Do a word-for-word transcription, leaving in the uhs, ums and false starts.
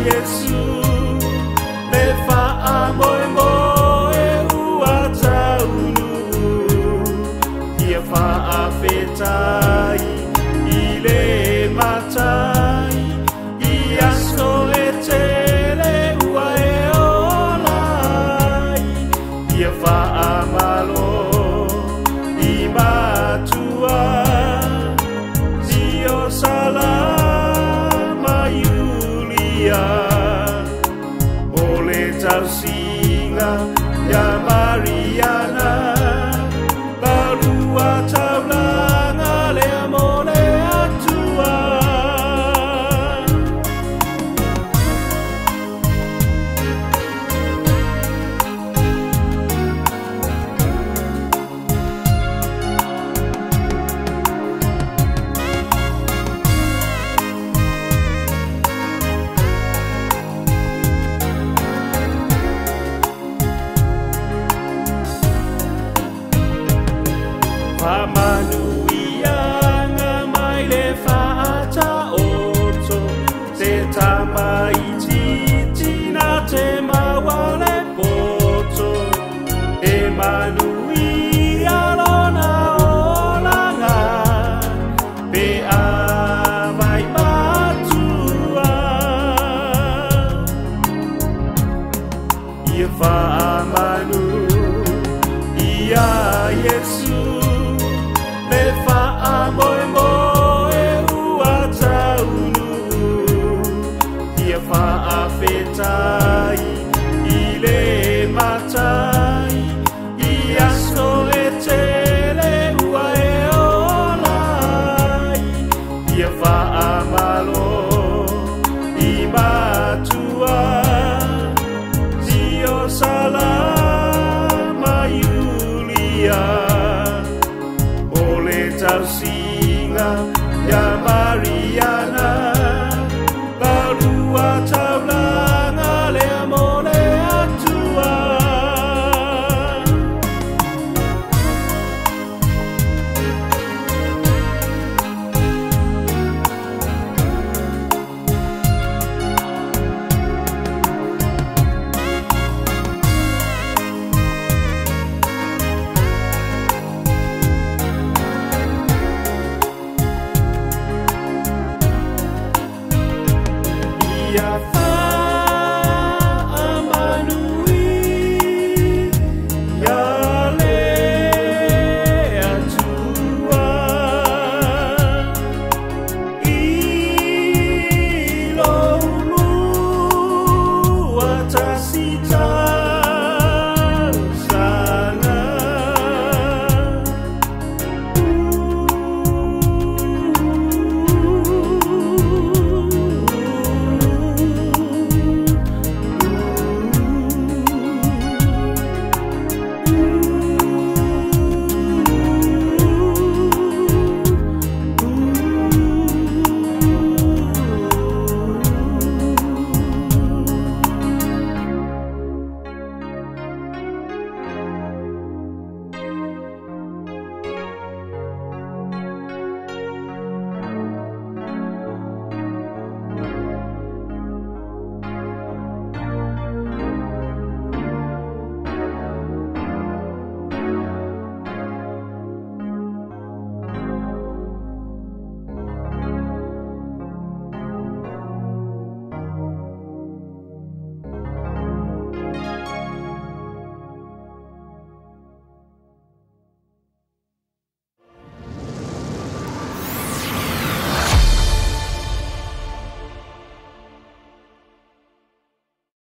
Yesu le fa'a moe moe ua taunu ia fa'a fetai i le matai ia so e tele ua e olai ia fa'a malo i matua zio salama Yulia ole tau singa ya Mariana barua tau langa le amore atua Pamanuianga mai le fa'ata oto te tamai titi na te maua le poto e manuia lona olanga pe a vai matua ia fa'amanu ia Yesu le fa'a moe moe ua taunu ia fa'a fetai i le matai ia so e tele ua e olai ia fa'a malo i matua zio salama Yulia tau singa